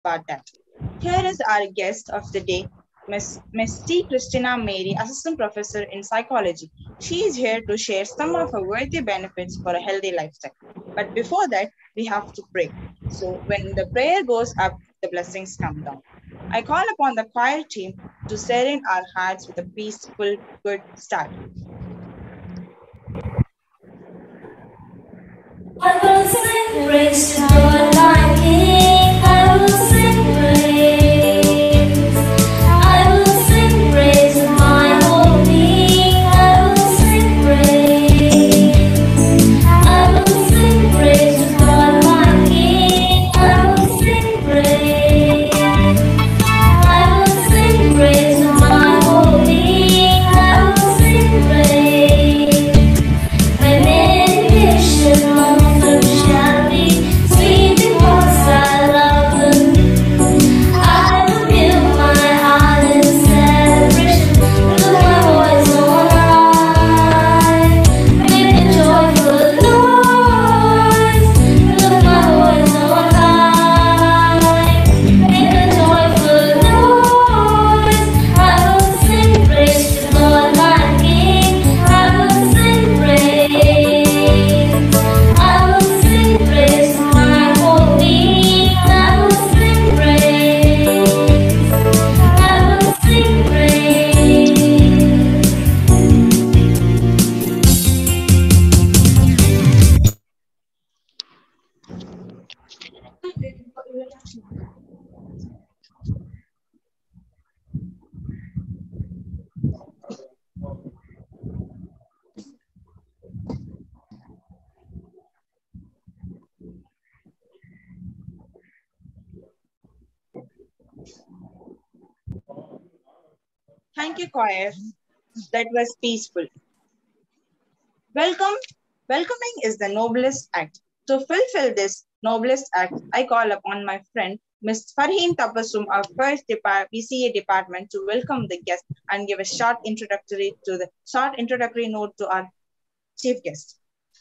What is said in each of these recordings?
about that. Here is our guest of the day, Miss T. Christina Mary, Assistant Professor in Psychology. She is here to share some of her worthy benefits for a healthy lifestyle. But before that, we have to pray. So when the prayer goes up, the blessings come down. I call upon the choir team to serene our hearts with a peaceful, good start. I will sing praise to God my King. I will sing praise. I will sing praise to my whole being. I will sing praise. I will sing praise to God my King. I will sing praise. I will sing praise to my whole being. I will sing praise. My meditation also shall be sweet because I love them. I will build my heart in celebration, lift my voice on high, make a joyful noise, lift my voice on high, make a joyful noise. I will sing praise to God my King. I will sing praise. I will sing praise to my whole being. I will sing praise. I will sing praise. Thank you, choir. That was peaceful. Welcome. Welcoming is the noblest act. To fulfill this noblest act, I call upon my friend Ms. Farheen Tabassum of First PCA department to welcome the guest and give a short introductory note to our chief guest.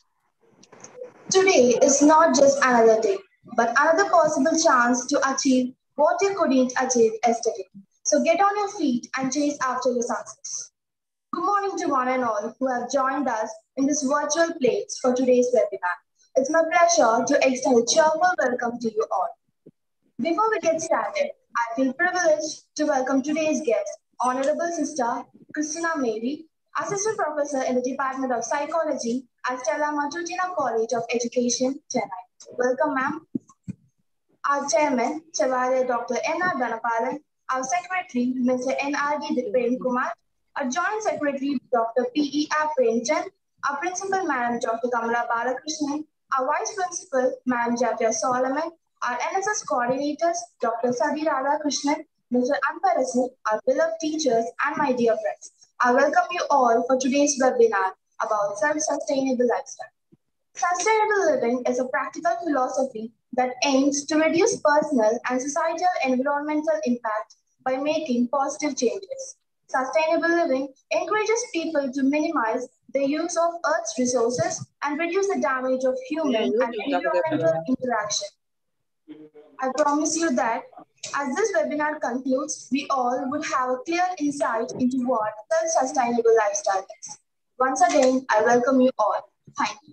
Today is not just another day, but another possible chance to achieve what you couldn't achieve yesterday. So get on your feet and chase after your success. Good morning to one and all who have joined us in this virtual place for today's webinar. It's my pleasure to extend a cheerful welcome to you all. Before we get started, I feel privileged to welcome today's guest, Honorable Sister Christina Mary, Assistant Professor in the Department of Psychology at Stella Matutina College of Education, Chennai. Welcome, ma'am. Our Chairman, Chevalier Dr. N.R. Dhanapalan, our Secretary, Mr. N.R.D. Prem Kumar, our Joint Secretary, Dr. P.E.R. Premchand, our Principal, Madam Dr. Kamala Balakrishnan, our Vice Principal, Madam Javier Solomon, our NSS coordinators, Dr. Sadi Radhakrishnan, Mr. Anparasu, our beloved teachers, and my dear friends. I welcome you all for today's webinar about self-sustainable lifestyle. Sustainable living is a practical philosophy that aims to reduce personal and societal environmental impact by making positive changes. Sustainable living encourages people to minimize the use of Earth's resources and reduce the damage of human and environmental interaction. I promise you that as this webinar concludes, we all would have a clear insight into what self-sustainable lifestyle is. Once again, I welcome you all. Thank you.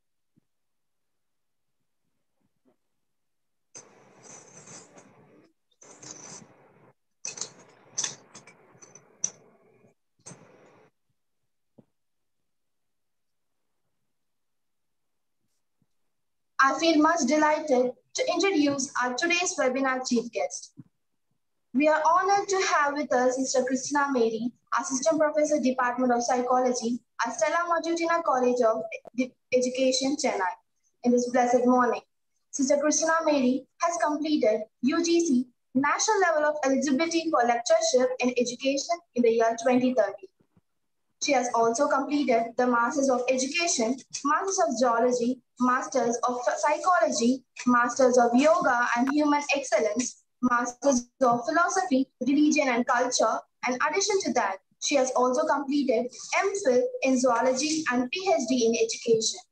I feel much delighted to introduce our today's webinar chief guest. We are honored to have with us Sister Christina Mary, Assistant Professor, Department of Psychology at Stella Matutina College of Education, Chennai, in this blessed morning. Sister Christina Mary has completed UGC National Level of Eligibility for Lectureship in Education in the year 2030. She has also completed the Masters of Education, Masters of Zoology, Masters of Psychology, Masters of Yoga and Human Excellence, Masters of Philosophy, Religion and Culture. In addition to that, she has also completed MPhil in Zoology and PhD in Education.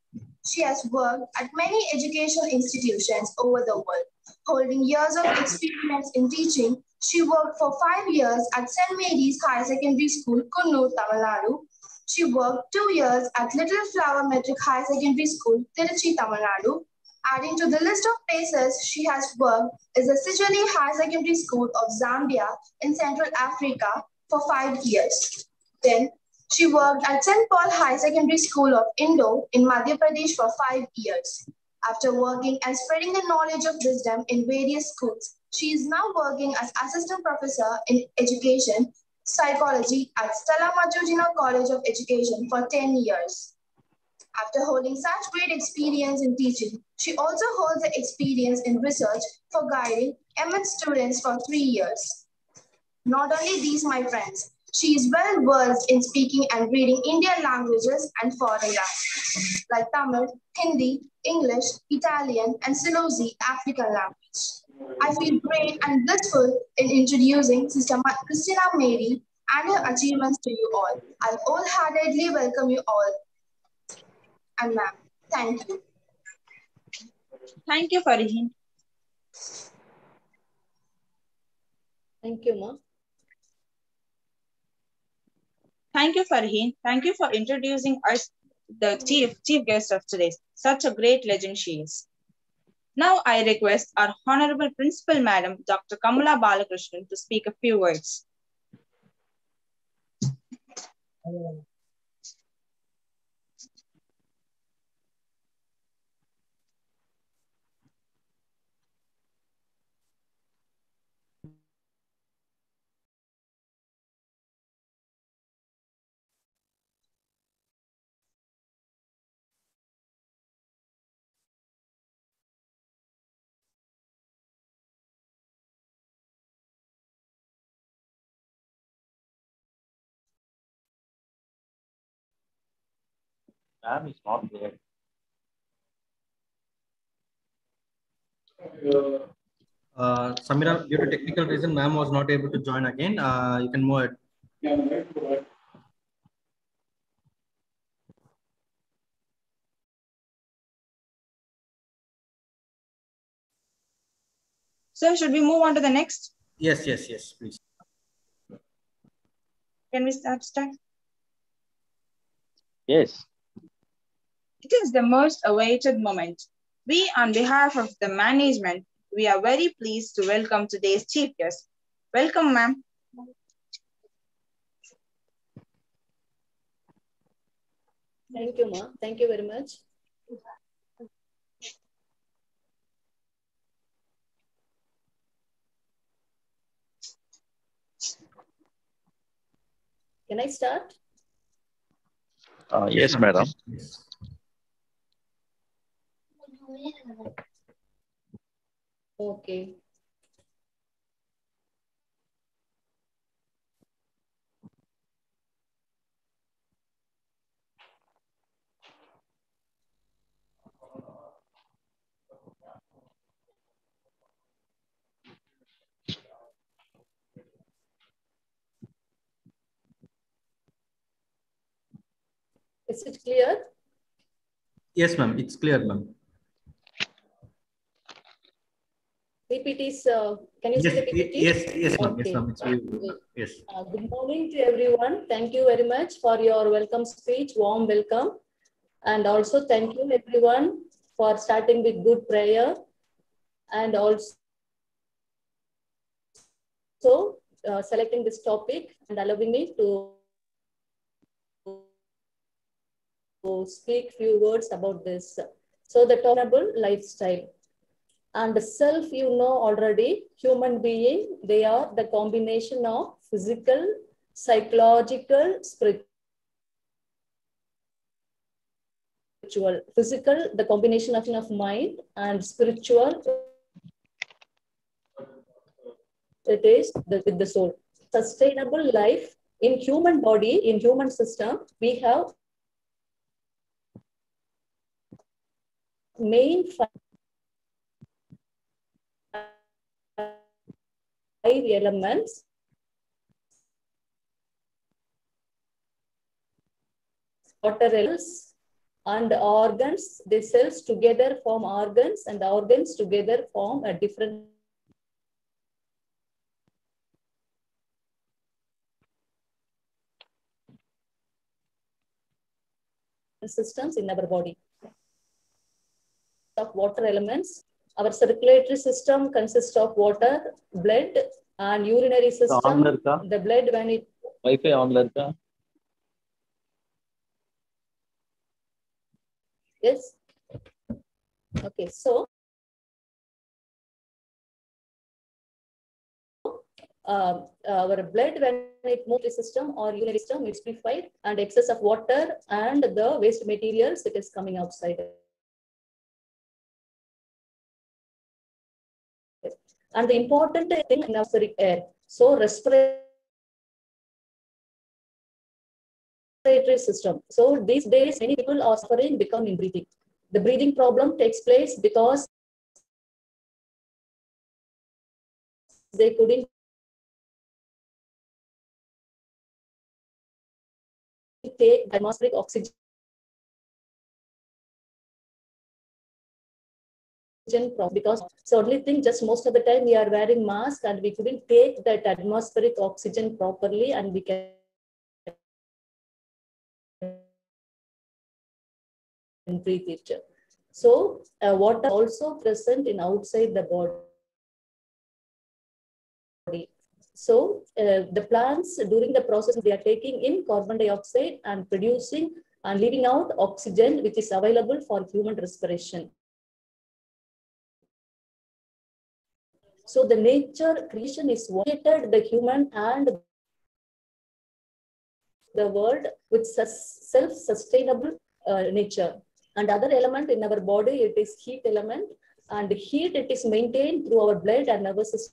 She has worked at many educational institutions over the world. Holding years of experience in teaching, she worked for 5 years at St. Mary's Higher Secondary School, Kunnur, Tamil Nadu. She worked 2 years at Little Flower Metric Higher Secondary School, Tiruchi, Tamil Nadu. Adding to the list of places she has worked is the Sijali High Secondary School of Zambia in Central Africa for 5 years. Then she worked at St. Paul High Secondary School of Indo in Madhya Pradesh for 5 years. After working and spreading the knowledge of wisdom in various schools, she is now working as assistant professor in education psychology at Stella Matutina College of Education for 10 years. After holding such great experience in teaching, she also holds the experience in research for guiding MN students for 3 years. Not only these, my friends, she is well versed in speaking and reading Indian languages and foreign languages like Tamil, Hindi, English, Italian, and Silozi African language. I feel great and blissful in introducing Sister Christina Mary and her achievements to you all. I wholeheartedly welcome you all. And ma'am, thank you. Thank you, Farheen. Thank you, Ma. Thank you, Farheen. Thank you for introducing us the chief guest of today. Such a great legend she is. Now I request our Honorable Principal Madam, Dr. Kamala Balakrishnan, to speak a few words. Ma'am is not there. Samira, due to technical reason, ma'am was not able to join again. You can move it. So should we move on to the next? Yes, please. Can we start? Yes. It is the most awaited moment. We, on behalf of the management, we are very pleased to welcome today's chief guest. Welcome, ma'am. Thank you, Ma. Thank you very much. Can I start? Yes, madam. Okay. Is it clear? Yes, ma'am. It's clear, ma'am. PPTs, can you see the PPT? Yes, ma'am. Okay. Yes, ma'am. It's yes. Good morning to everyone. Thank you very much for your welcome speech, warm welcome. And also thank you everyone for starting with good prayer and also selecting this topic and allowing me to speak few words about this. So the tolerable lifestyle. And self, you know already, human being, they are the combination of physical, psychological, spiritual. Physical, the combination of mind, and spiritual, it is with the soul. Sustainable life in human body, in human system, we have main five elements. Water elements and organs, the cells together form organs, and the organs together form a different systems in our body. Of water elements, our circulatory system consists of water, blood, and urinary system. The blood, when it Wi-Fi on irka. Yes. Okay, so our blood, when it moves the system or urinary system, it's purified, and excess of water and the waste materials, it is coming outside. And the important thing in our air, so respiratory system. So these days, many people are suffering because in breathing. The breathing problem takes place because they couldn't take atmospheric oxygen because so only thing, just most of the time we are wearing mask and we couldn't take that atmospheric oxygen properly, and we can breathe it. So water also present in outside the body. So the plants, during the process, they are taking in carbon dioxide and producing and leaving out oxygen, which is available for human respiration. So the nature creation is created the human and the world with self-sustainable nature. And other element in our body, it is heat element, and heat, it is maintained through our blood and nervous system.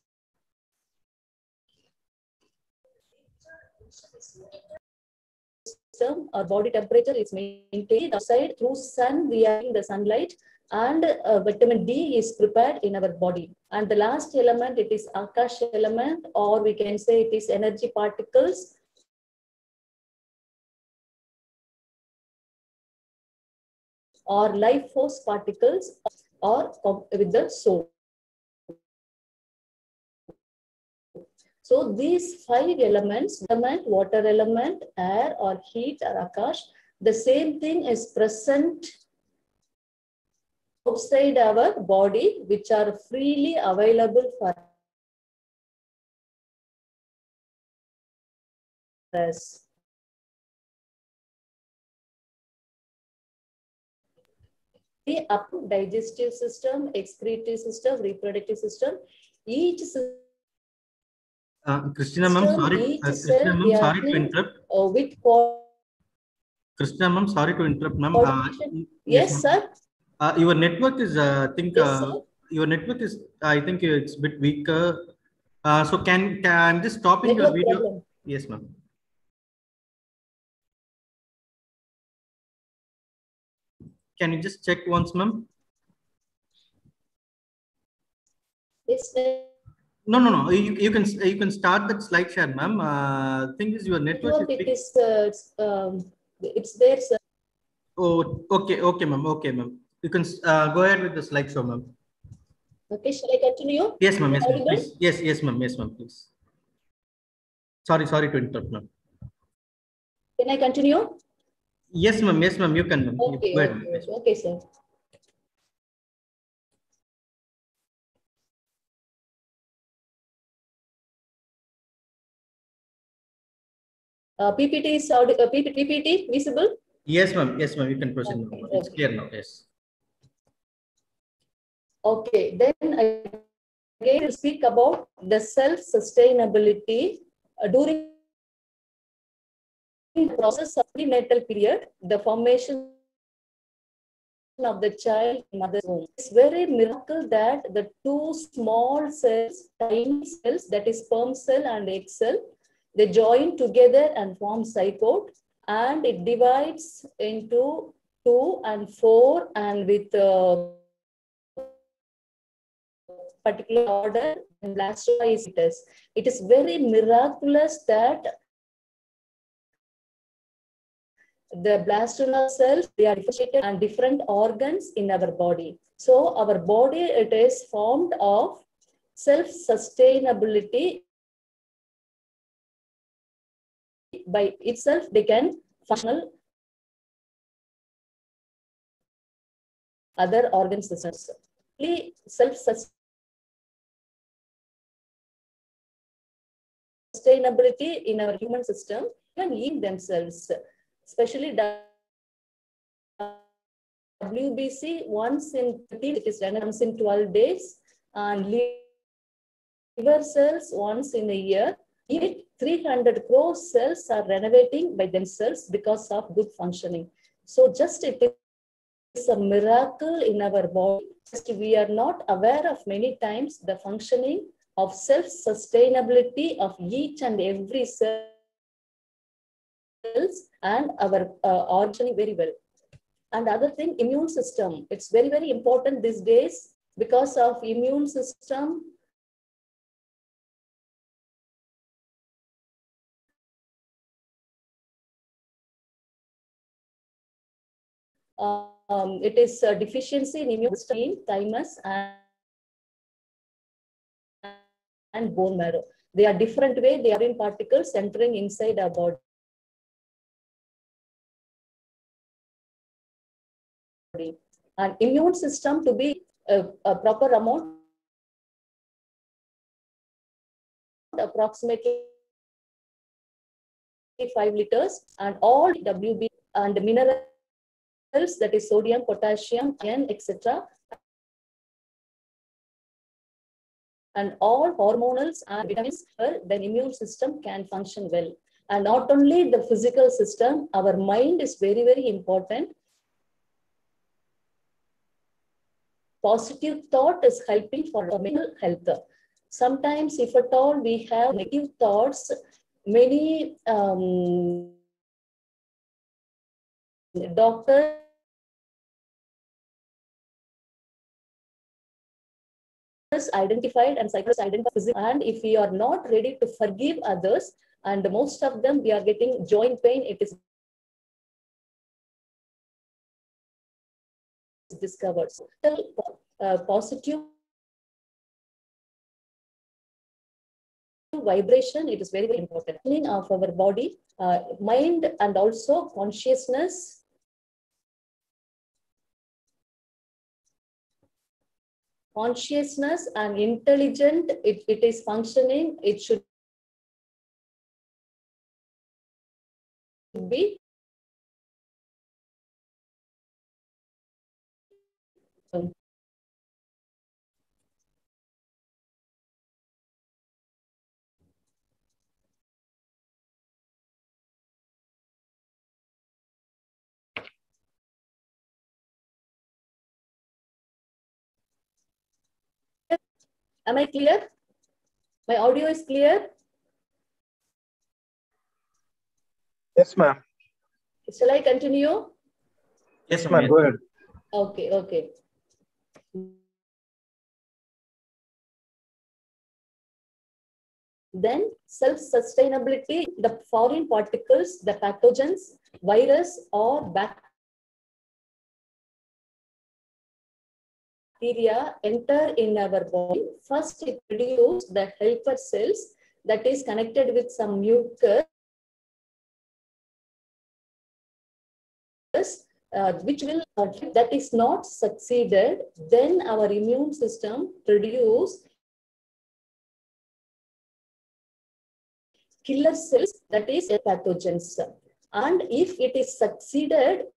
Our body temperature is maintained outside through sun. We are in the sunlight, and vitamin D is prepared in our body. And the last element, it is Akash element, or we can say it is energy particles, or life force particles, or with the soul. So these 5 elements, element, water element, air or heat or Akash, the same thing is present outside our body, which are freely available for us. The upper digestive system, excretory system, reproductive system, each system. Christina ma'am, sorry. Christina ma'am, sorry to interrupt. With Christina ma'am, sorry to interrupt, ma'am. Yes, sir. Your network is, I think, Yes, sir. your network is, I think it's a bit weaker. So can I'm just stopping Network your video? problem. Yes, ma'am. Can you just check once, ma'am? Yes, No. You can start that slide share, ma'am. Thing is, your network is. It's there, sir. Oh, okay, ma'am. Okay, ma'am. You can go ahead with the slideshow, ma'am. Okay, shall I continue? Yes, ma'am. Yes, ma'am. Please. Yes, ma'am. Yes, ma'am. Please. Sorry to interrupt, ma'am. Can I continue? Yes, ma'am. Yes, ma'am. You can, ma'am. Okay, okay, sir. PPT is PPT visible? Yes, ma'am. Yes, ma'am. You can proceed. Okay, It's clear now. Yes. Okay, then again we'll speak about the self-sustainability during the process of prenatal period, the formation of the child in mother's womb. It's very miracle that the 2 small cells, tiny cells, that is sperm cell and egg cell, they join together and form zygote, and it divides into 2 and 4 and with particular order and blastocyst. It is very miraculous that The blastula cells, they are differentiated and different organs in our body. So our body, it is formed of self-sustainability. By itself, they can functional other organ systems. Self-sustainability in our human system, even in themselves, especially WBC once in 13, it is done once in 12 days, and liver cells once in a year. Yet 300 crore cells are renovating by themselves because of good functioning. So just it is a miracle in our body. Just we are not aware of many times the functioning of self-sustainability of each and every cells and our organ very well. And other thing, immune system. It's very, very important these days because of immune system. It is a deficiency in immune system, thymus and bone marrow. They are different way. They are in particles entering inside our body. And immune system to be a proper amount, approximately 5 liters, and all WB and minerals, that is sodium, potassium, iron, etc. And all hormonals and vitamins, then immune system can function well. And not only the physical system, our mind is very, very important. Positive thought is helping for mental health. Sometimes, if at all we have negative thoughts, many doctors identified and psychologists identified, and if we are not ready to forgive others, and most of them we are getting joint pain, it is discovered. So, positive vibration, it is very, very important of our body, mind, and also consciousness. Consciousness and intelligent, it is functioning, it should be Am I clear? My audio is clear? Yes, ma'am. Shall I continue? Yes, Ma'am, go ahead. Okay, okay. Then self-sustainability, the foreign particles, the pathogens, virus or bacteria enter in our body. First, it produces the helper cells that is connected with some mucus, which will, that is not succeeded, then our immune system produce killer cells, that is pathogens. And if it is succeeded,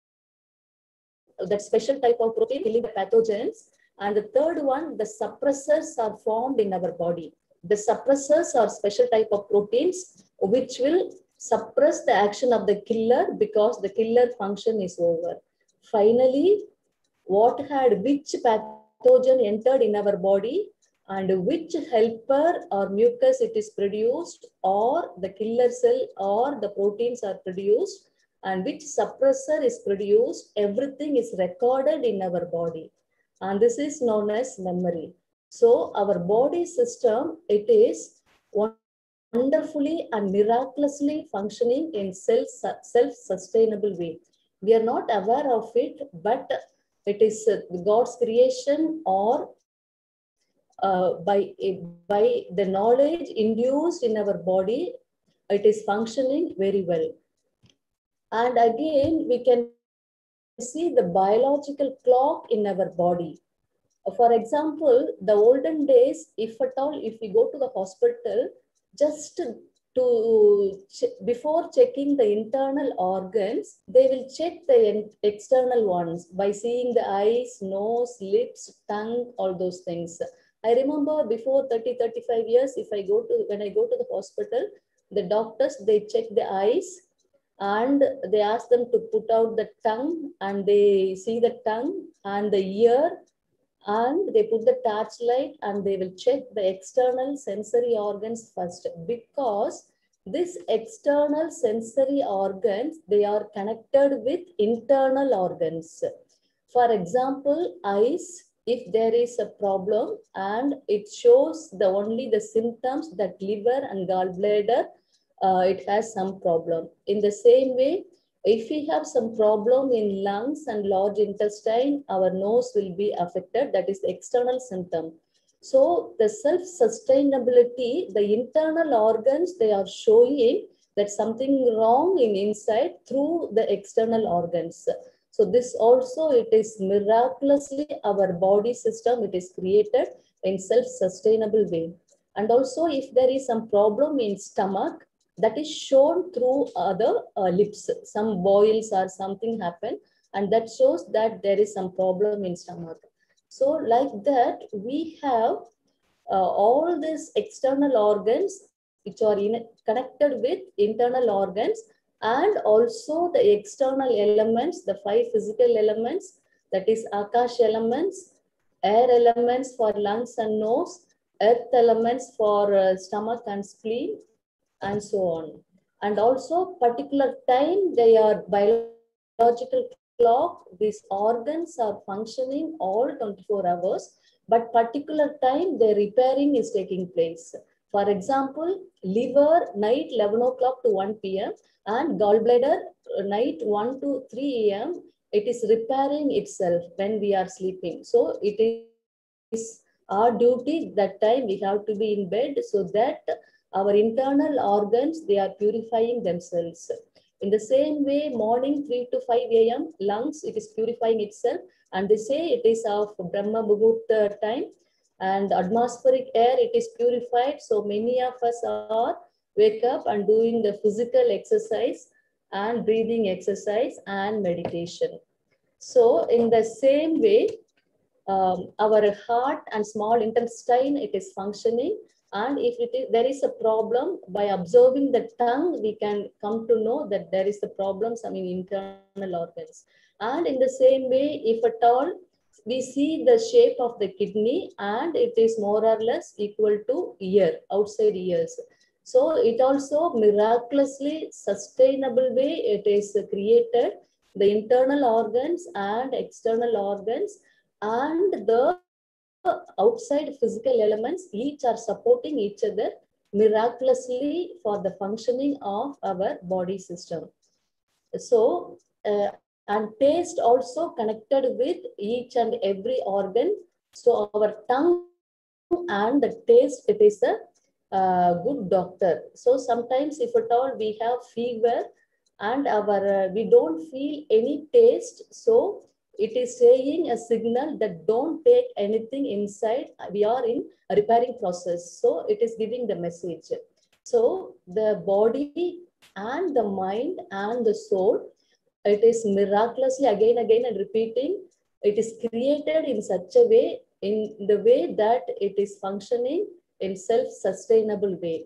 that special type of protein killing the pathogens. And the third one, the suppressors are formed in our body. The suppressors are special type of proteins which will suppress the action of the killer because the killer function is over. Finally, which pathogen entered in our body and which helper or mucus it is produced, or the killer cell or the proteins are produced, and which suppressor is produced, everything is recorded in our body. And this is known as memory. So our body system, it is one wonderfully and miraculously functioning in self-sustainable way. We are not aware of it, but it is God's creation, or by the knowledge induced in our body, it is functioning very well. And again, we can see the biological clock in our body. For example, the olden days, if at all, if we go to the hospital, just before checking the internal organs, they will check the external ones by seeing the eyes, nose, lips, tongue, all those things. I remember before 30-35 years, when I go to the hospital, the doctors, they check the eyes and they ask them to put out the tongue, and they see the tongue and the ear, and they put the torchlight and they will check the external sensory organs first, because this external sensory organs, they are connected with internal organs. For example, eyes, if there is a problem and it shows only the symptoms that liver and gallbladder, it has some problem. In the same way, if we have some problem in lungs and large intestine, our nose will be affected. That is the external symptom. So the self-sustainability, the internal organs, they are showing that something wrong in inside through the external organs. So this also, it is miraculously our body system, it is created in self-sustainable way. And also if there is some problem in stomach, that is shown through the lips. Some boils or something happen, and that shows that there is some problem in stomach. So like that, we have all these external organs which are connected with internal organs, and also the external elements, the 5 physical elements, that is Akash elements, air elements for lungs and nose, earth elements for stomach and spleen, and so on. And also particular time, they are biological clock. These organs are functioning all 24 hours, but particular time their repairing is taking place. For example, liver night 11 o'clock to 1 p.m. and gallbladder night 1 to 3 a.m. It is repairing itself when we are sleeping. So it is our duty that time we have to be in bed, so that our internal organs, they are purifying themselves. In the same way, morning 3 to 5 a.m., lungs, it is purifying itself. And they say it is of Brahma Muhurta time. And atmospheric air, it is purified. So many of us are wake up and doing the physical exercise and breathing exercise and meditation. So in the same way, our heart and small intestine, it is functioning. And if there is a problem, by observing the tongue, we can come to know that there is a problem, some internal organs. And in the same way, if at all, we see the shape of the kidney, and it is more or less equal to ear, outside ears. So it also miraculously sustainable way, it is created, the internal organs and external organs, and the outside physical elements, each are supporting each other miraculously for the functioning of our body system. So, and taste also connected with each and every organ. So our tongue and the taste, it is a good doctor. So sometimes if at all we have fever and we don't feel any taste, so it is saying a signal that don't take anything inside. We are in a repairing process. So it is giving the message. So the body and the mind and the soul, it is miraculously again and repeating. It is created in such a way, in the way that it is functioning in self-sustainable way.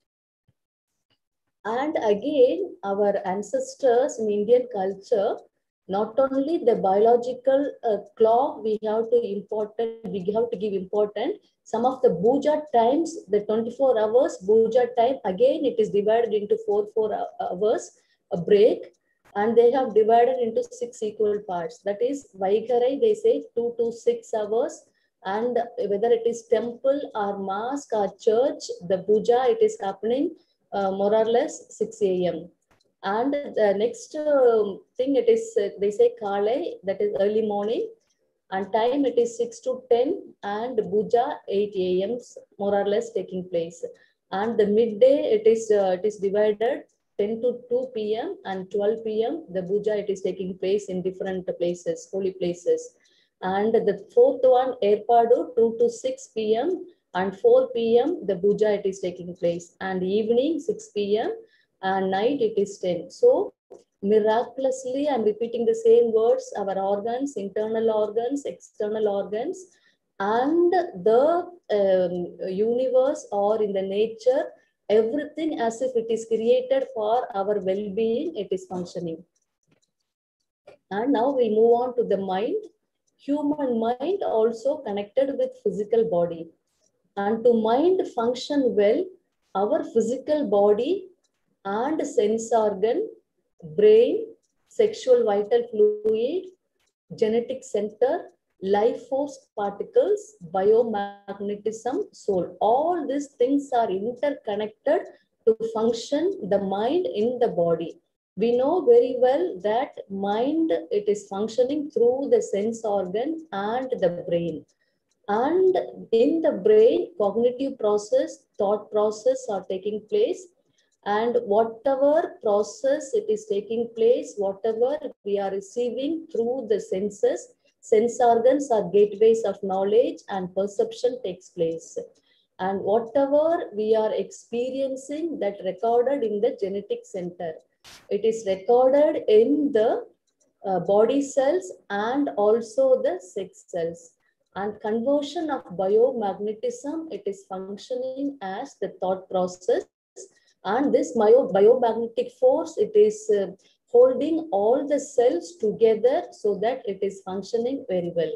And again, our ancestors in Indian culture, not only the biological clock we have to give important. Some of the puja times, the 24 hours puja time, again it is divided into 4 hours a break, and they have divided into 6 equal parts. That is Vaigarai, they say 2 to 6 hours, And whether it is temple or mosque or church, the puja, it is happening more or less 6 a.m. And the next thing, it is, they say Kale, that is early morning. And time it is 6 to 10, and puja 8 a.m. more or less taking place. And the midday, it is divided 10 to 2 p.m. and 12 p.m. The puja, it is taking place in different places, holy places. And the fourth one, Erpadu, 2 to 6 p.m. and 4 p.m. the puja, it is taking place. And evening 6 p.m. and night it is 10. So miraculously, I'm repeating the same words, our organs, internal organs, external organs, and the universe or in the nature, everything as if it is created for our well-being, it is functioning. And now we move on to the mind. Human mind also connected with physical body. And to mind function well, our physical body and sense organ, brain, sexual vital fluid, genetic center, life force particles, biomagnetism, soul. All these things are interconnected to function the mind in the body. We know very well that mind, it is functioning through the sense organ and the brain. And in the brain, cognitive process, thought process are taking place. And whatever process it is taking place, whatever we are receiving through the senses, sense organs are gateways of knowledge and perception takes place. And whatever we are experiencing, that recorded in the genetic center. It is recorded in the body cells and also the sex cells. And conversion of biomagnetism, it is functioning as the thought process. And this biomagnetic force, it is holding all the cells together so that it is functioning very well.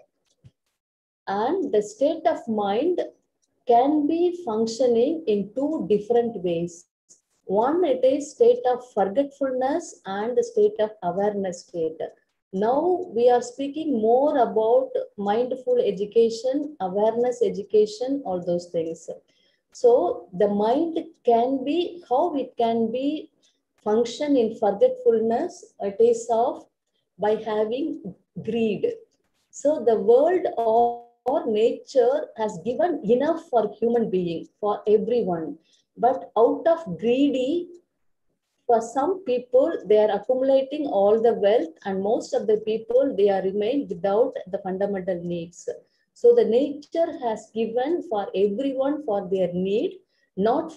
And the state of mind can be functioning in two different ways. One, it is state of forgetfulness and the state of awareness state. Now we are speaking more about mindful education, awareness education, all those things. So the mind can be, how it can be function in forgetfulness, it is of by having greed. So the world or nature has given enough for human being, for everyone. But out of greedy, for some people, they are accumulating all the wealth, and most of the people, they are remain without the fundamental needs. So the nature has given for everyone for their need, not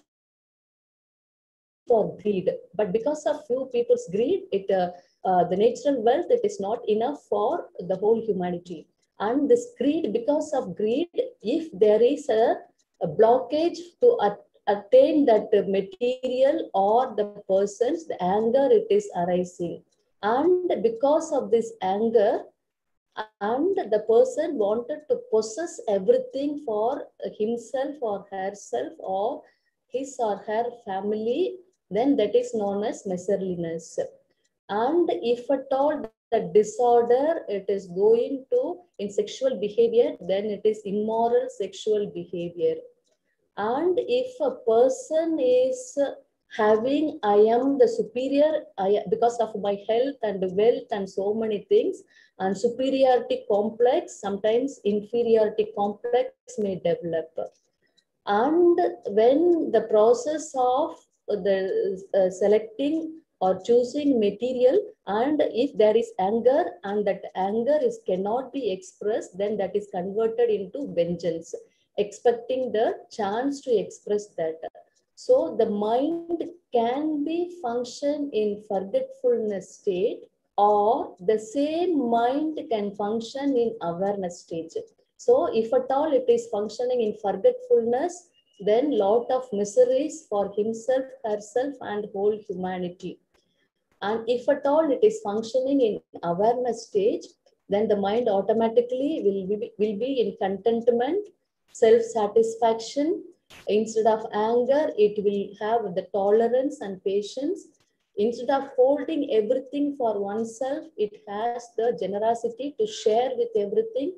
for greed, but because of few people's greed, the natural wealth, it is not enough for the whole humanity. And this greed, because of greed, if there is a blockage to attain that material or the person's, the anger, it is arising. And because of this anger, and the person wanted to possess everything for himself or herself or his or her family, then that is known as miserliness. And if at all the disorder, it is going to in sexual behavior, then it is immoral sexual behavior. And if a person is having, I am the superior, because of my health and wealth and so many things, and superiority complex, sometimes inferiority complex may develop. And when the process of the selecting or choosing material, and if there is anger and that anger cannot be expressed, then that is converted into vengeance, expecting the chance to express that. So the mind can be function in forgetfulness state, or the same mind can function in awareness stage. So if at all it is functioning in forgetfulness, then lot of miseries for himself, herself, and whole humanity. And if at all it is functioning in awareness stage, then the mind automatically will be in contentment, self-satisfaction. Instead of anger, it will have the tolerance and patience. Instead of holding everything for oneself, it has the generosity to share with everything.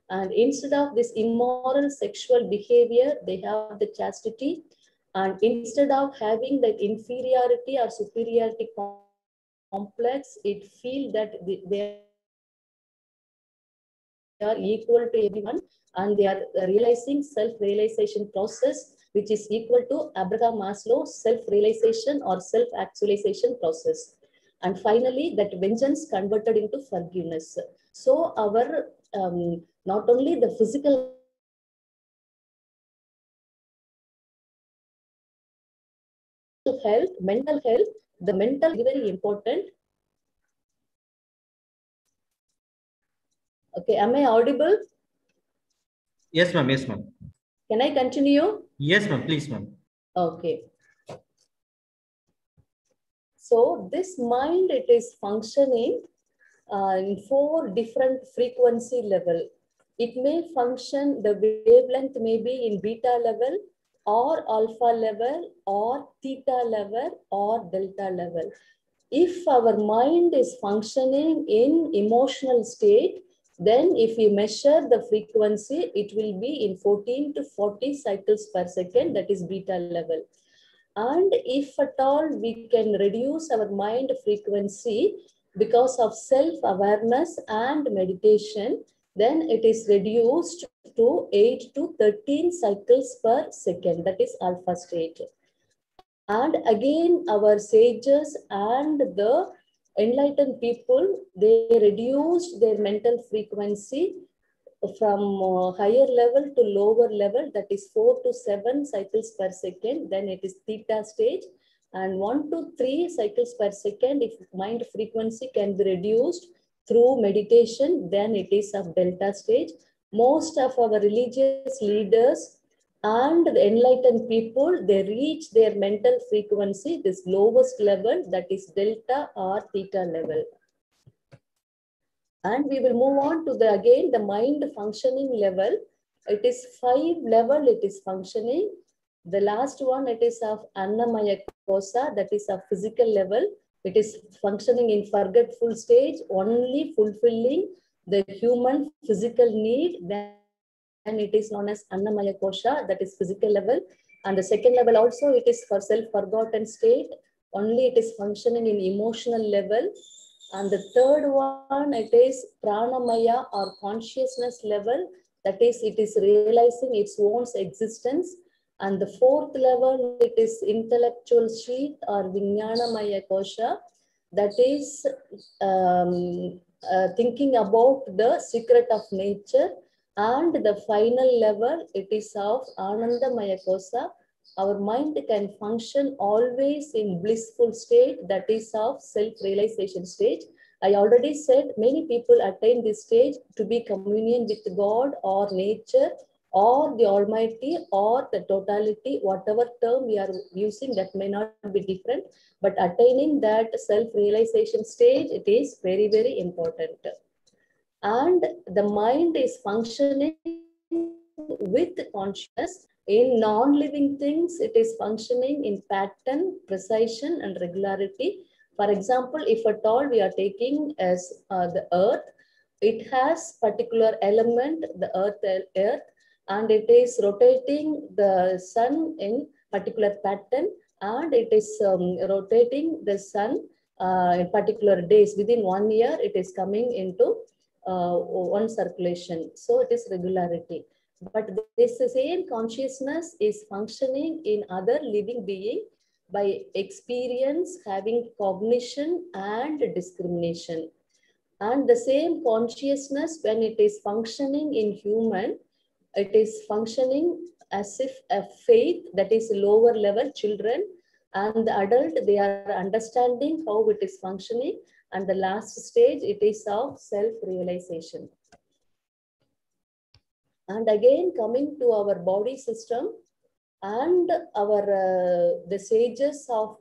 And instead of this immoral sexual behavior, they have the chastity. And instead of having that inferiority or superiority complex, it feel that they are equal to everyone, and they are realizing self-realization process, which is equal to Abraham Maslow's self-realization or self-actualization process. And finally, that vengeance converted into forgiveness. So our not only the physical health, mental health, the mental is very important. Okay, am I audible? Yes, ma'am. Yes, ma'am. Can I continue? Yes, ma'am. Please, ma'am. Okay. So this mind, it is functioning in 4 different frequency level. It may function, the wavelength may be in beta level or alpha level or theta level or delta level. If our mind is functioning in emotional state, then if we measure the frequency, it will be in 14 to 40 cycles per second, that is beta level. And if at all we can reduce our mind frequency because of self-awareness and meditation, then it is reduced to 8 to 13 cycles per second, that is alpha state. And again, our sages and the enlightened people, they reduced their mental frequency from higher level to lower level, that is 4 to 7 cycles per second, then it is theta stage. And 1 to 3 cycles per second, if mind frequency can be reduced through meditation, then it is of delta stage. Most of our religious leaders and the enlightened people, they reach their mental frequency, this lowest level, that is delta or theta level. And we will move on to the, again, the mind functioning level. It is 5 level, it is functioning. The last one, it is of Annamaya Kosa, that is a physical level. It is functioning in forgetful stage, only fulfilling the human physical need. Then it is known as Annamaya Kosha, that is physical level. And the second level also, it is for self-forgotten state. Only it is functioning in emotional level. And the third one, it is Pranamaya or consciousness level. That is, it is realizing its own existence. And the fourth level, it is intellectual sheath or Vijnanamaya Kosha. That is thinking about the secret of nature. And the final level, it is of Anandamaya Kosha. Our mind can function always in blissful state, that is of self-realization stage. I already said many people attain this stage to be communion with God or nature or the Almighty or the totality, whatever term we are using, that may not be different, but attaining that self-realization stage, it is very, very important. And the mind is functioning with consciousness. In non-living things, it is functioning in pattern, precision, and regularity. For example, if at all we are taking as the earth, it has particular element, the earth, and it is rotating the sun in particular pattern, and it is rotating the sun in particular days. Within 1 year, it is coming into one circulation. So it is regularity. But this same consciousness is functioning in other living being by experience, having cognition and discrimination. And the same consciousness, when it is functioning in human, it is functioning as if a faith, that is lower level children, and the adult, they are understanding how it is functioning. And the last stage, it is of self-realization. And again, coming to our body system and our the sages of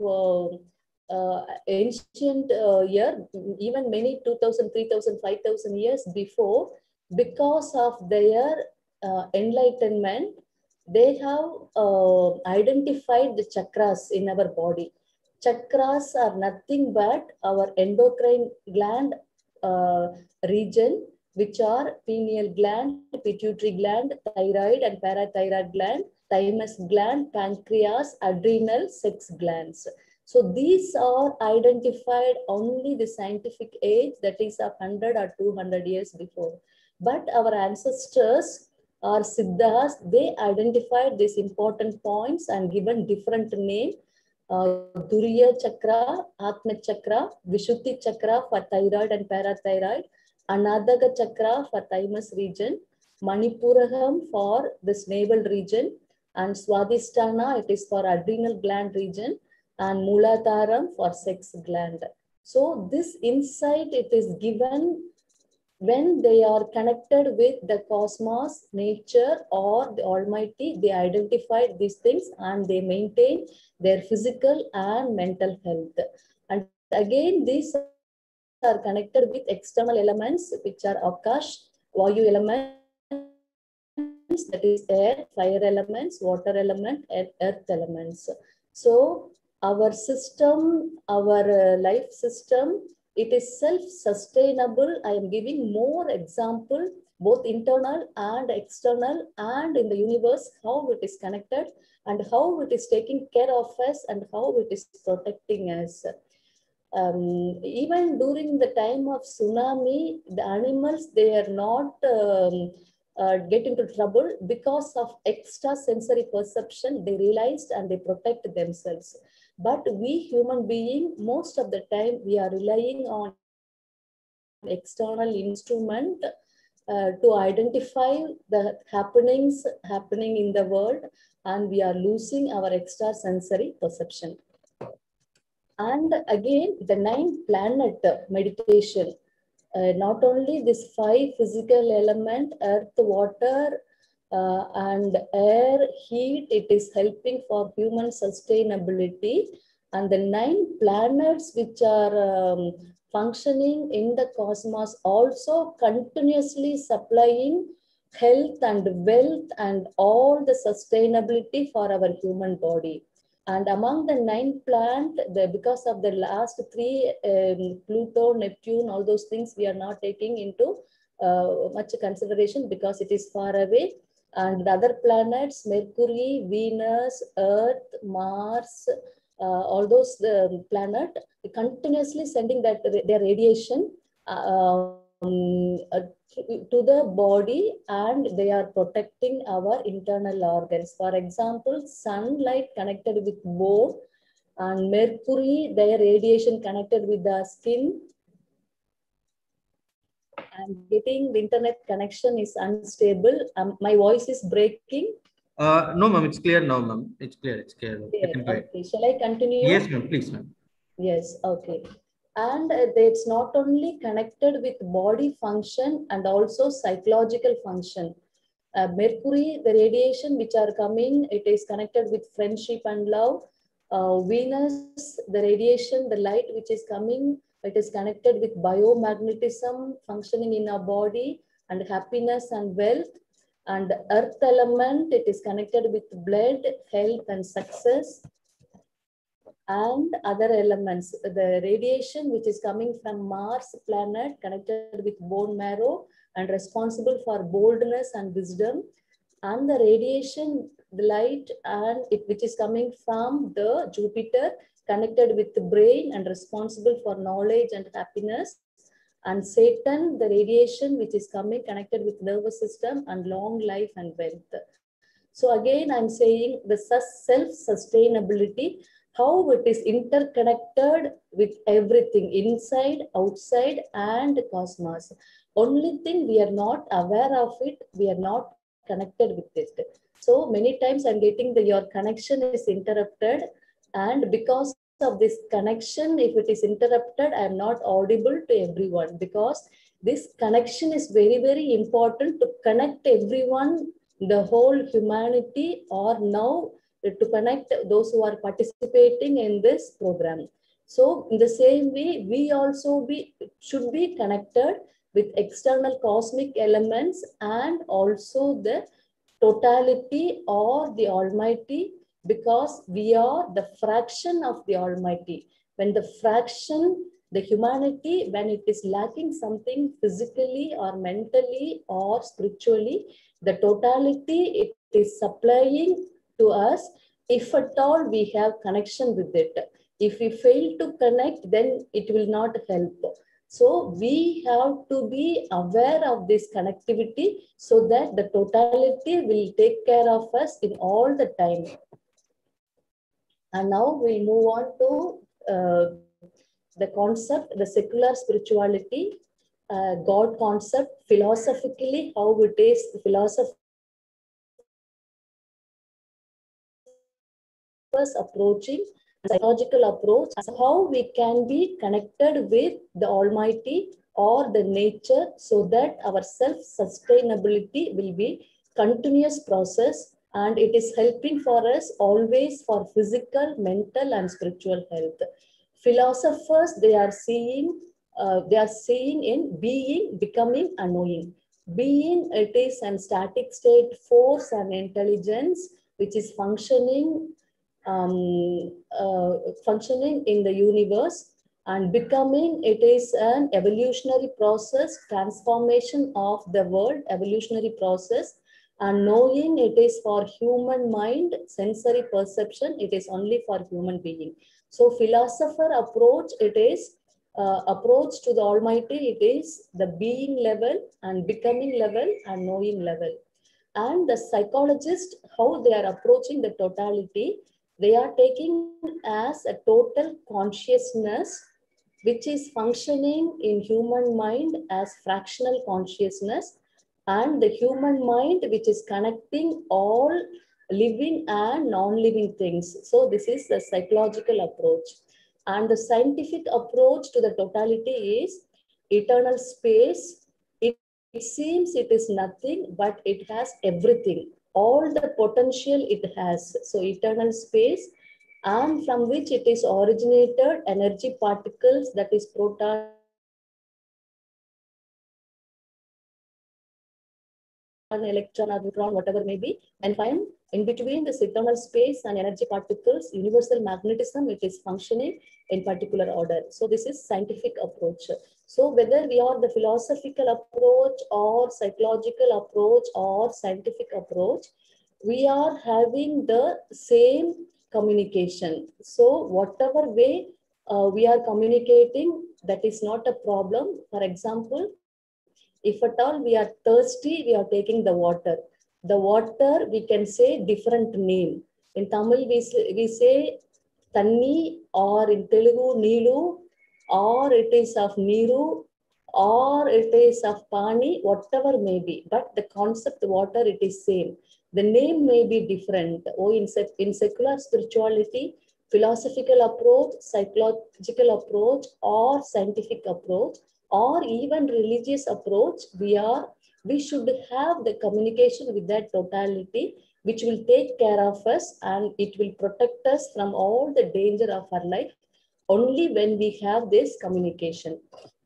ancient year, even many 2000, 3000, 5000 years before, because of their enlightenment, they have identified the chakras in our body. Chakras are nothing but our endocrine gland region, which are pineal gland, pituitary gland, thyroid and parathyroid gland, thymus gland, pancreas, adrenal, sex glands. So these are identified only the scientific age, that is 100 or 200 years before. But our ancestors or Siddhas, they identified these important points and given different name. Duriya Chakra, Atma Chakra, Vishuddhi Chakra for thyroid and parathyroid, Anadaga Chakra for thymus region, Manipuraham for this navel region, and Swadhisthana, it is for adrenal gland region, and Muladharam for sex gland. So this insight, it is given when they are connected with the cosmos, nature, or the Almighty. They identified these things and they maintain their physical and mental health. And again, these are connected with external elements, which are Akash, Vayu elements, that is air, fire elements, water element, and earth elements. So our system, our life system, it is self-sustainable. I am giving more example, both internal and external, and in the universe, how it is connected and how it is taking care of us and how it is protecting us. Even during the time of tsunami, the animals, they are not get into trouble because of extra sensory perception. They realized and they protect themselves. But we human being, most of the time, we are relying on external instrument to identify the happenings happening in the world, and we are losing our extra sensory perception. And again, the 9 planet meditation, not only this 5 physical element, earth, water, and air, heat, it is helping for human sustainability. And the 9 planets which are functioning in the cosmos also continuously supplying health and wealth and all the sustainability for our human body. And among the 9 plant, because of the last 3, Pluto, Neptune, all those things, we are not taking into much consideration because it is far away. And the other planets, Mercury, Venus, Earth, Mars, all those planets, continuously sending that their radiation to the body, and they are protecting our internal organs. For example, sunlight connected with bone, and Mercury, their radiation connected with the skin. And getting the internet connection is unstable. My voice is breaking. No, ma'am, it's clear now, ma'am. It's clear. It's clear. Okay, shall I continue? Yes, ma'am. Please, ma'am. Yes, okay. And it's not only connected with body function and also psychological function. Mercury, the radiation which are coming, it is connected with friendship and love. Venus, the radiation, the light which is coming, it is connected with biomagnetism functioning in our body and happiness and wealth. And earth element, it is connected with blood, health and success. And other elements, the radiation which is coming from Mars planet connected with bone marrow and responsible for boldness and wisdom. And the radiation, the light, and it which is coming from the Jupiter connected with the brain and responsible for knowledge and happiness. And Saturn, the radiation which is coming connected with nervous system and long life and wealth. So again, I'm saying the self-sustainability, how it is interconnected with everything inside, outside, and cosmos. Only thing we are not aware of it, we are not connected with it. So many times I'm getting that your connection is interrupted, and because of this connection, if it is interrupted, I am not audible to everyone, because this connection is very, very important to connect everyone, the whole humanity, or now to connect those who are participating in this program. So in the same way, we also should be connected with external cosmic elements and also the totality or the Almighty, because we are the fraction of the Almighty. When the fraction The humanity, when it is lacking something physically or mentally or spiritually, the totality it is supplying to us, if at all we have connection with it. If we fail to connect, then it will not help. So we have to be aware of this connectivity so that the totality will take care of us in all the time. And now we move on to the concept, the secular spirituality, God concept, philosophically, how it is, philosophers approaching, psychological approach, how we can be connected with the Almighty or the nature so that our self-sustainability will be continuous process, and it is helping for us always for physical, mental, and spiritual health. Philosophers, they are seeing in being, becoming, and knowing. Being, it is an static state, force, and intelligence which is functioning functioning in the universe. And becoming, it is an evolutionary process, transformation of the world, evolutionary process. And knowing, it is for human mind, sensory perception, it is only for human being. So philosopher approach, it is approach to the Almighty, it is the being level and becoming level and knowing level. And the psychologist, how they are approaching the totality, they are taking as a total consciousness which is functioning in human mind as fractional consciousness, and the human mind which is connecting all living and non-living things. So this is the psychological approach. And the scientific approach to the totality is eternal space. It seems it is nothing, but it has everything, all the potential it has. So eternal space, and from which it is originated energy particles, that is proton, electron, or neutron, whatever may be, and find in between this eternal space and energy particles, universal magnetism, it is functioning in particular order. So this is scientific approach. So whether we are the philosophical approach or psychological approach or scientific approach, we are having the same communication. So whatever way we are communicating, that is not a problem. For example, if at all we are thirsty, we are taking the water. The water, we can say different name. In Tamil, we say Tanni, or in Telugu, Nilu, or it is of Niru, or it is of Pani, whatever may be. But the concept water, it is same. The name may be different. In secular spirituality, philosophical approach, psychological approach, or scientific approach, or even religious approach, we should have the communication with that totality, which will take care of us and it will protect us from all the danger of our life only when we have this communication.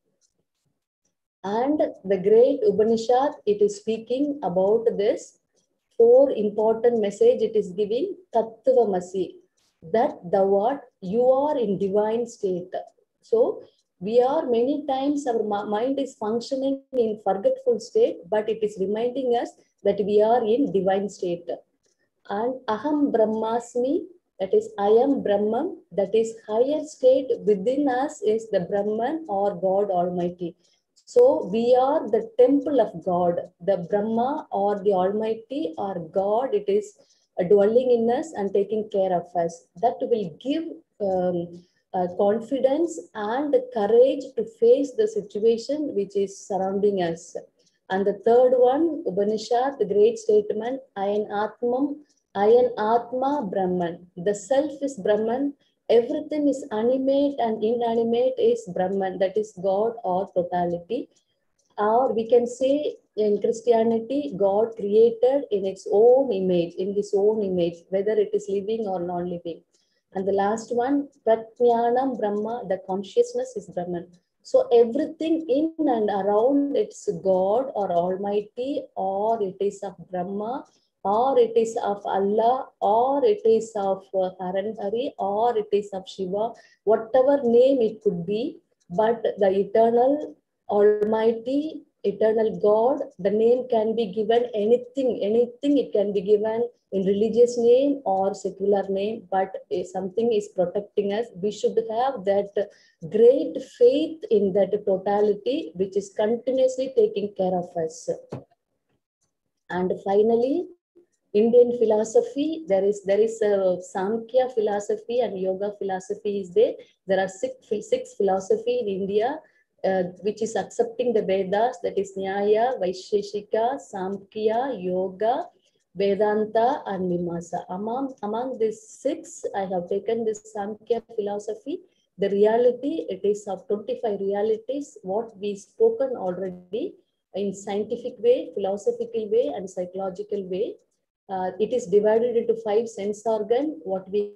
And the great Upanishad, it is speaking about this 4 important message. It is giving Tattvamasi, that thou art, you are in divine state. So we are many times, our mind is functioning in forgetful state, but it is reminding us that we are in divine state. And Aham Brahmasmi, that is I am Brahman, that is higher state within us is the Brahman or God Almighty. So we are the temple of God, the Brahma or the Almighty or God, it is dwelling in us and taking care of us. That will give confidence and courage to face the situation which is surrounding us. And the third one, Upanishad, the great statement, Ayan Atma Brahman. The self is Brahman. Everything is animate and inanimate is Brahman, that is God or totality. Or we can say in Christianity, God created in its own image, in his own image, whether it is living or non-living. And the last one, Pratnyanam Brahma, the consciousness is Brahman. So everything in and around, it's God or Almighty, or it is of Brahma, or it is of Allah, or it is of Haran Hari, or it is of Shiva, whatever name it could be. but the eternal, almighty, eternal God, the name can be given anything, it can be given in religious name or secular name, but if something is protecting us, we should have that great faith in that totality, which is continuously taking care of us. And finally, Indian philosophy, there is a Samkhya philosophy and yoga philosophy is there. There are six philosophy in India, which is accepting the Vedas, that is Nyaya, Vaisheshika, Samkhya, Yoga, Vedanta, and Mimamsa. Among these six, I have taken this Samkhya philosophy. The reality, it is of 25 realities, what we spoken already in scientific way, philosophical way, and psychological way. It is divided into 5 sense organ, what we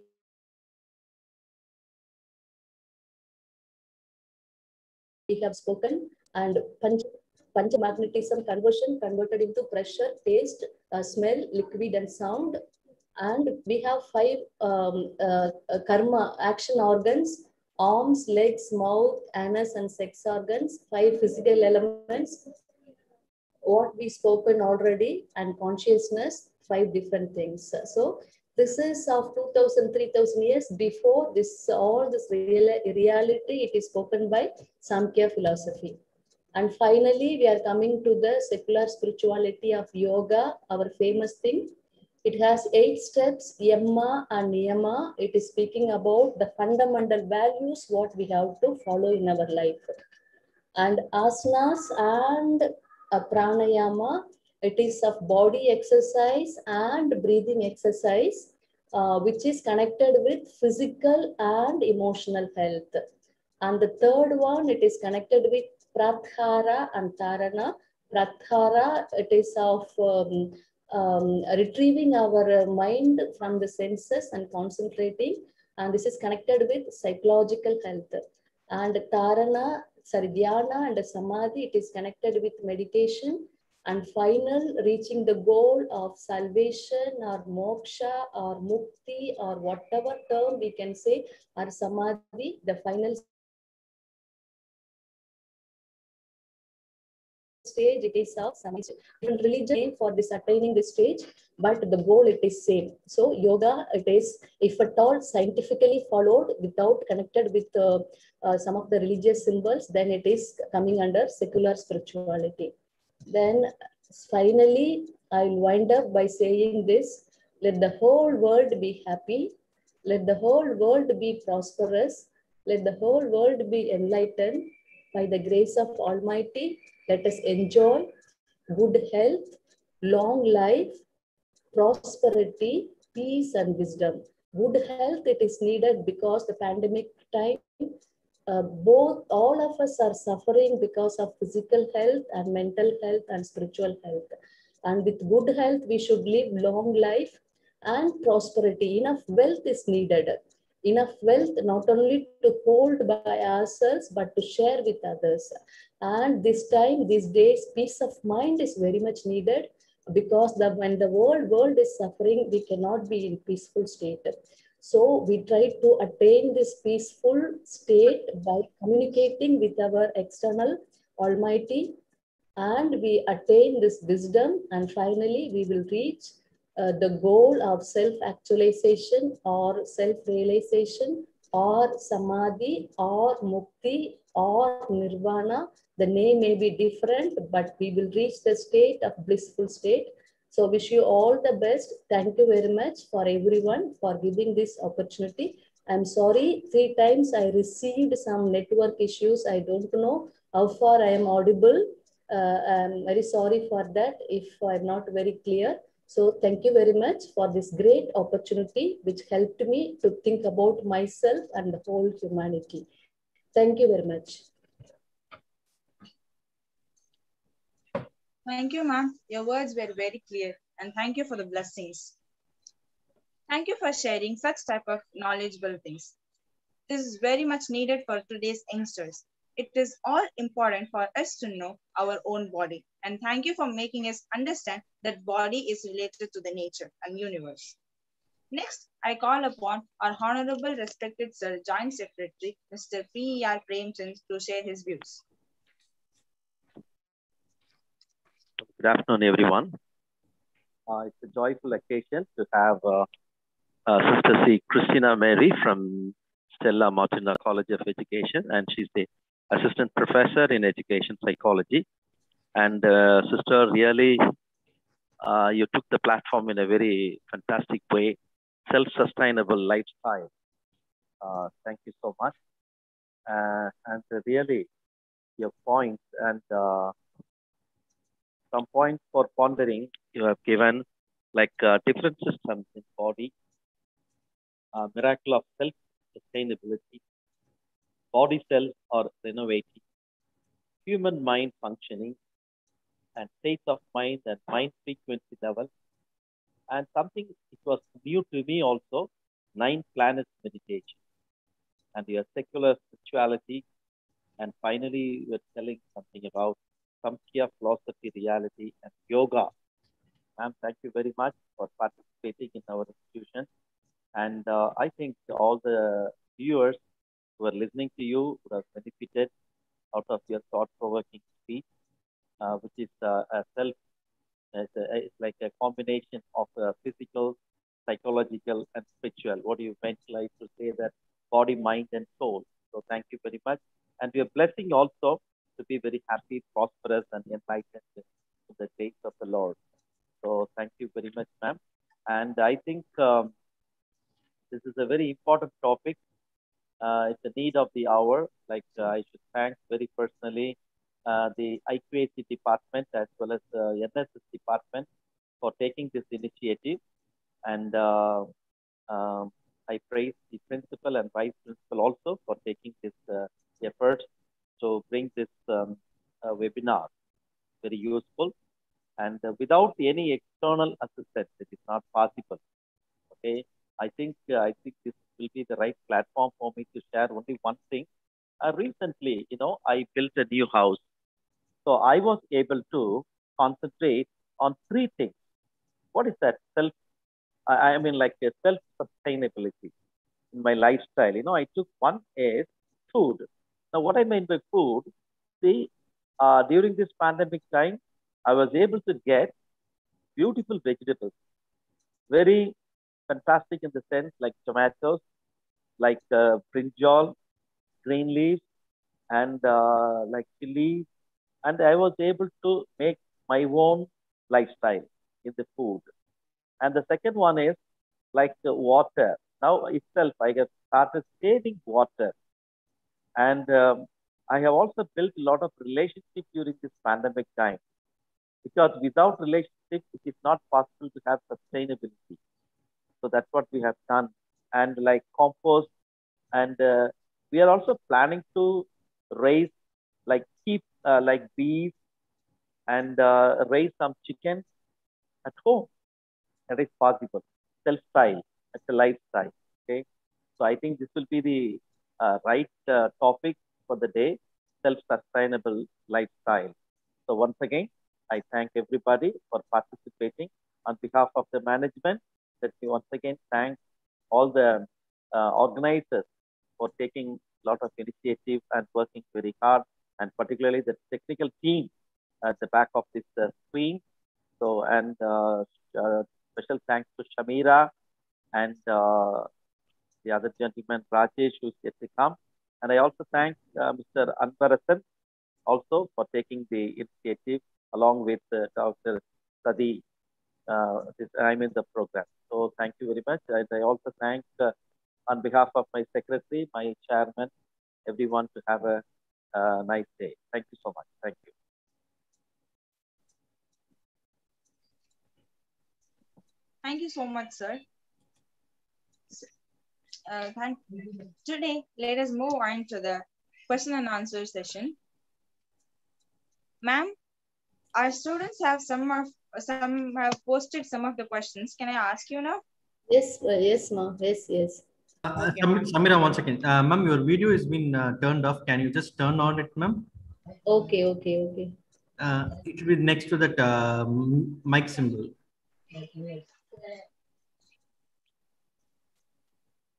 have spoken, and Panchamagnetism conversion converted into pressure, taste, smell, liquid, and sound. And we have 5 karma action organs: arms, legs, mouth, anus, and sex organs. 5 physical elements, what we spoken already, and consciousness, 5 different things. So this is of 2000, 3000 years before this, all this reality, it is spoken by Samkhya philosophy. And finally, we are coming to the secular spirituality of yoga, our famous thing. It has 8 steps, yama and niyama. It is speaking about the fundamental values, what we have to follow in our life. And asanas and pranayama, it is of body exercise and breathing exercise, which is connected with physical and emotional health. And the third one, it is connected with pratyahara and dharana. Pratyahara, it is of retrieving our mind from the senses and concentrating, and this is connected with psychological health. And dhyana and samadhi, it is connected with meditation. And final, reaching the goal of salvation or moksha or mukti or whatever term we can say, or samadhi, the final stage, it is of samadhi. Different religion for this attaining this stage, but the goal it is same. So yoga, it is, if at all scientifically followed without connected with some of the religious symbols, then it is coming under secular spirituality. Then finally, I'll wind up by saying this: let the whole world be happy, let the whole world be prosperous, let the whole world be enlightened. By the grace of Almighty, let us enjoy good health, long life, prosperity, peace, and wisdom. Good health, it is needed because the pandemic time, all of us are suffering because of physical health and mental health and spiritual health. And with good health, we should live long life and prosperity. Enough wealth is needed. Enough wealth not only to hold by ourselves, but to share with others. And this time, these days, peace of mind is very much needed, because when the world is suffering, we cannot be in peaceful state. So we try to attain this peaceful state by communicating with our external Almighty, and we attain this wisdom, and finally we will reach the goal of self-actualization or self-realization or samadhi or mukti or nirvana. The name may be different, but we will reach the state of blissful state. So wish you all the best. Thank you very much for everyone for giving this opportunity. I'm sorry, 3 times I received some network issues. I don't know how far I am audible. I'm very sorry for that if I'm not very clear. So thank you very much for this great opportunity, which helped me to think about myself and the whole humanity. Thank you very much. Thank you, ma'am. Your words were very clear, and thank you for the blessings. Thank you for sharing such type of knowledgeable things. This is very much needed for today's youngsters. It is all important for us to know our own body. And thank you for making us understand that body is related to the nature and universe. Next, I call upon our Honorable Respected Sir, Joint Secretary, Mr. P.E.R. Premchand, to share his views. Good afternoon, everyone. It's a joyful occasion to have Sister C. Christina Mary from Stella Martina College of Education, and she's the Assistant Professor in Education Psychology. And Sister, really, you took the platform in a very fantastic way, self-sustainable lifestyle. Thank you so much. And really, your points and some points for pondering you have given, like different systems in body, miracle of self-sustainability, body cells are renovating, human mind functioning, and states of mind and mind frequency level. And something which was new to me also, 9 planets meditation, and your secular spirituality, and finally you were telling something about Samkhya philosophy, reality, and yoga. Ma'am, thank you very much for participating in our institution. And I think all the viewers who are listening to you would have benefited out of your thought-provoking speech, which is it's like a combination of physical, psychological, and spiritual. What you meant like to say that body, mind, and soul. So thank you very much. And we are blessing also to be very happy, prosperous, and enlightened in the grace of the Lord. So thank you very much, ma'am. And I think this is a very important topic. It's the need of the hour. Like I should thank very personally the IQAC department as well as the NSS department for taking this initiative. And I praise the principal and vice principal also for taking this effort to bring this webinar. Very useful. And without any external assistance, it is not possible. Okay, I think this will be the right platform for me to share only one thing. Recently, I built a new house, so I was able to concentrate on 3 things. What is that? I mean, like a self-sustainability in my lifestyle. I took one is food. Now, what I mean by food, see, during this pandemic time, I was able to get beautiful vegetables, very fantastic in the sense like tomatoes, like brinjal, green leaves, and like chili. And I was able to make my own lifestyle in the food. And the second one is like the water. Now itself, I have started saving water. And I have also built a lot of relationships during this pandemic time. Because without relationship, it is not possible to have sustainability. So that's what we have done. And like compost, and we are also planning to raise, like keep like bees and raise some chickens at home. That is possible. Self-style, it's a lifestyle. Okay. So I think this will be the right topic for the day, self-sustainable lifestyle. So once again, I thank everybody for participating. On behalf of the management, let me once again thank all the organizers for taking a lot of initiative and working very hard, and particularly the technical team at the back of this screen. So, and special thanks to Shamira and the other gentleman, Rajesh, who's yet to come. And I also thank Mr. Anbarasan also for taking the initiative along with Dr. Sadi. I'm in the program. So thank you very much. And I also thank on behalf of my secretary, my chairman, everyone to have a nice day. Thank you so much. Thank you. Thank you so much, sir. Today, let us move on to the question and answer session. Ma'am, our students have some have posted some of the questions. Can I ask you now? Yes, yes, ma'am. Yes. Okay. Samira, 1 second. Ma'am, your video has been turned off. Can you just turn on it, ma'am? Okay. It will be next to that mic symbol.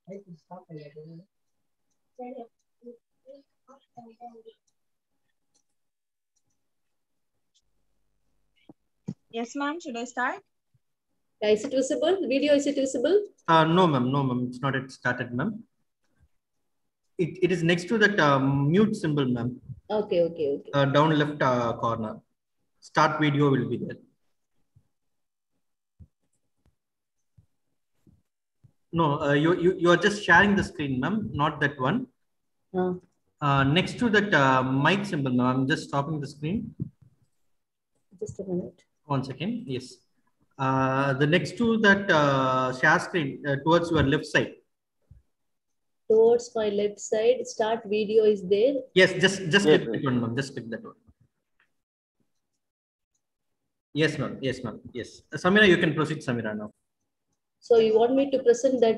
Yes, ma'am. Should I start? Is it visible? Video, is it visible? No, ma'am. No, ma'am. It's not yet started, ma'am. It is next to that mute symbol, ma'am. Okay. Down left corner. Start video will be there. No, you are just sharing the screen, ma'am. Not that one. Next to that mic symbol, ma'am. I'm just stopping the screen. Just a minute. 1 second. Yes. The next to that share screen towards your left side. Towards my left side, start video is there. Yes, just click that one, ma'am. Just click that one. Yes, ma'am. Yes, ma'am. Yes. Samira, you can proceed, Samira, now. So you want me to present that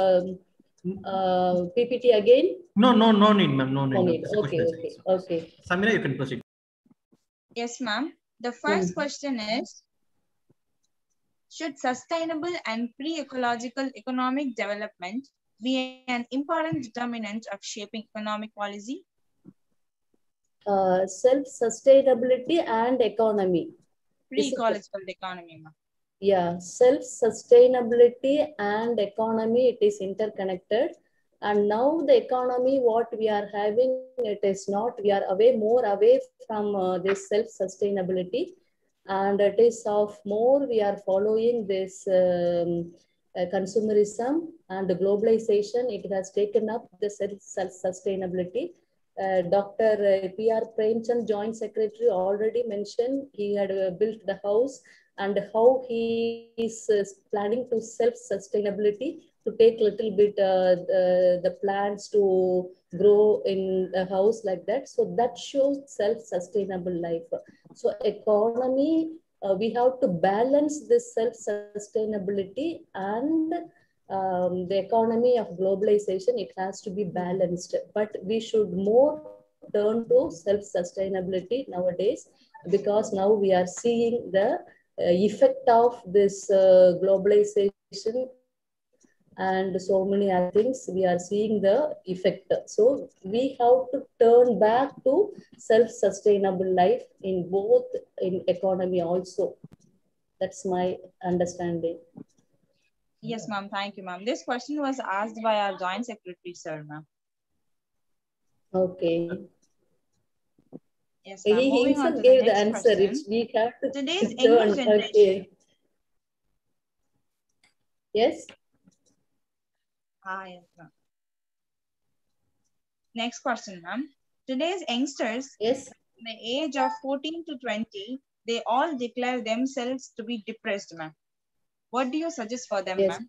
PPT again? No need, ma'am. No need. Okay. Samira, you can proceed. Yes, ma'am. The first question is, should sustainable and pre-ecological economic development be an important determinant of shaping economic policy? Self-sustainability and economy. Pre-ecological economy, ma'am. Yeah, self-sustainability and economy, it is interconnected. And now the economy, what we are having, it is not, we are more away from this self-sustainability. And it is of more, we are following this consumerism and globalization. It has taken up the self-sustainability. Dr. P.R. Premchand, Joint Secretary, already mentioned he had built the house and how he is planning to self-sustainability to take little bit the plants to grow in a house like that. So that shows self-sustainable life. So economy, we have to balance this self-sustainability and the economy of globalization. It has to be balanced, but we should more turn to self-sustainability nowadays, because now we are seeing the effect of this globalization and so many other things. We are seeing the effect. So we have to turn back to self-sustainable life in both in economy also. That's my understanding. Yes, ma'am. Thank you, ma'am. This question was asked by our Joint Secretary, sir, ma'am. Okay. Yes, ma'am. He Moving on himself to gave the the next answer. question. It's, we have to Today's turn. younger generation. Okay. Yes. Yes, ma'am. Next question, ma'am. Today's youngsters, yes, the age of 14 to 20, they all declare themselves to be depressed, ma'am. What do you suggest for them, yes. ma'am?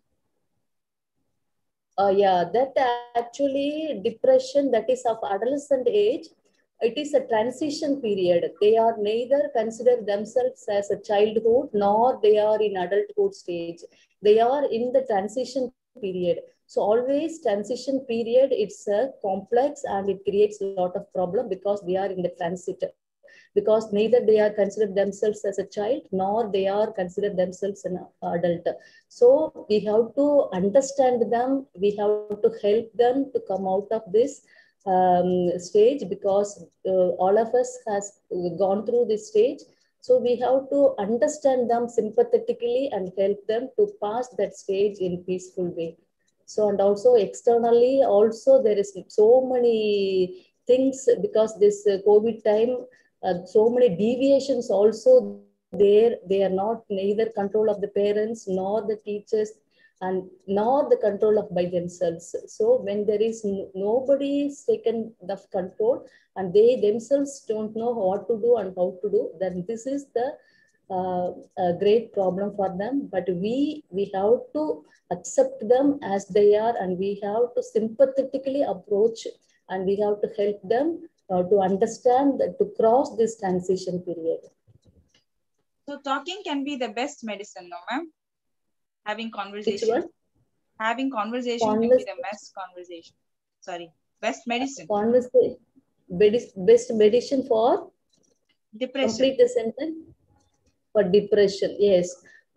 Yeah, that actually depression that is of adolescent age, it is a transition period. They are neither consider themselves as a childhood nor they are in adulthood stage. They are in the transition period. So always transition period, it's a complex and it creates a lot of problem because they are in the transit. Because neither they are considered themselves as a child nor they are considered themselves an adult. So we have to understand them, we have to help them to come out of this stage, because all of us has gone through this stage. So we have to understand them sympathetically and help them to pass that stage in peaceful way. So, and also externally also there is so many things, because this COVID time, so many deviations also there. They are not neither control of the parents nor the teachers and nor the control of by themselves. So when there is nobody is taken the control and they themselves don't know what to do and how to do, then this is the a great problem for them. But we have to accept them as they are, and we have to sympathetically approach, and we have to help them to understand that to cross this transition period. So talking can be the best medicine, no, ma'am? Having conversation. Which one? Having conversation can be the best conversation. Sorry, best medicine. Conversation. Best medicine for? Depression. Complete the sentence. For depression, yes.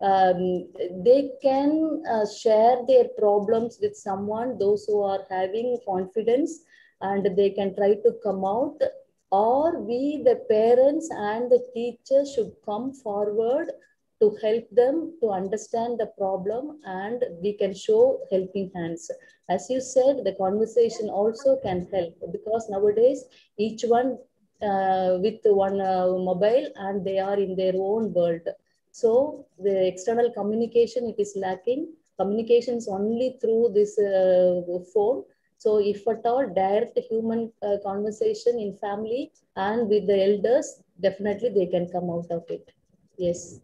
they can share their problems with someone, those who are having confidence, and they can try to come out, or we, the parents and the teachers, should come forward to help them to understand the problem, and we can show helping hands. As you said, the conversation also can help, because nowadays each one with one mobile, and they are in their own world. So the external communication, it is lacking. Communication is only through this phone. So if at all direct human conversation in family and with the elders, definitely they can come out of it. Yes.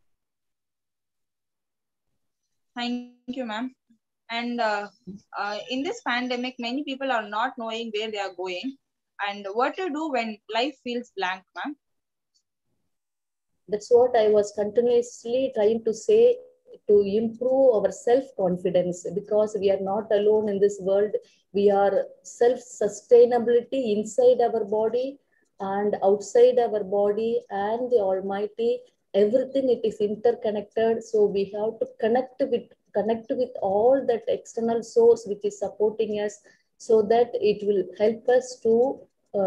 Thank you, ma'am. And in this pandemic, many people are not knowing where they are going and what to do when life feels blank, ma'am. That's what I was continuously trying to say, to improve our self-confidence, because we are not alone in this world. We are self-sustainability inside our body and outside our body, and the Almighty. Everything, it is interconnected. So we have to connect with all that external source which is supporting us, so that it will help us to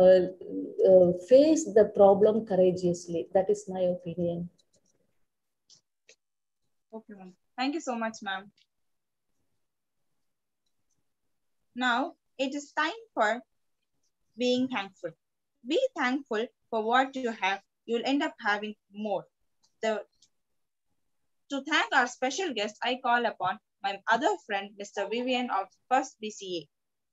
face the problem courageously. That is my opinion. Okay, ma'am. Thank you so much, ma'am. Now it is time for being thankful. Be thankful for what you have. You'll end up having more. To thank our special guest, I call upon my other friend, Mr. Vivian of First BCA.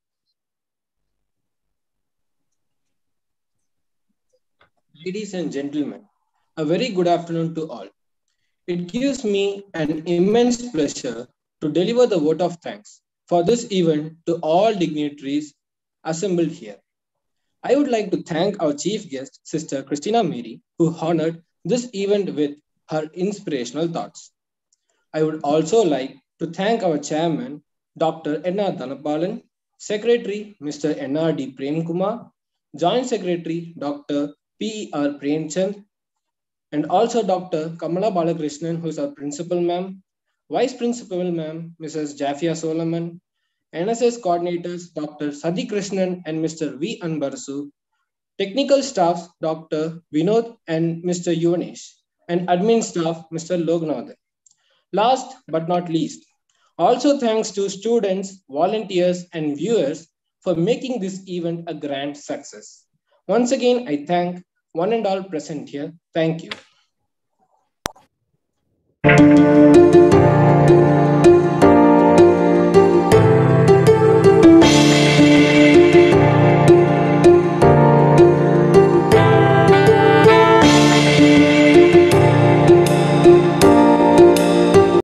Ladies and gentlemen, a very good afternoon to all. It gives me an immense pleasure to deliver the vote of thanks for this event to all dignitaries assembled here. I would like to thank our chief guest, Sister Christina Mary, who honored this event with her inspirational thoughts. I would also like to thank our chairman, Dr. N.R. Dhanapalan, Secretary, Mr. N.R.D. Premkumar, Joint Secretary, Dr. P.E.R. Premchand, and also Dr. Kamala Balakrishnan, who is our principal ma'am, Vice Principal ma'am, Mrs. Jafia Solomon, NSS coordinators, Dr. Sadi Krishnan and Mr. V. Anbarasu, technical staff, Dr. Vinod and Mr. Yuvanesh, and admin staff, Mr. Lognathan. Last but not least, also thanks to students, volunteers, and viewers for making this event a grand success. Once again, I thank one and all present here. Thank you.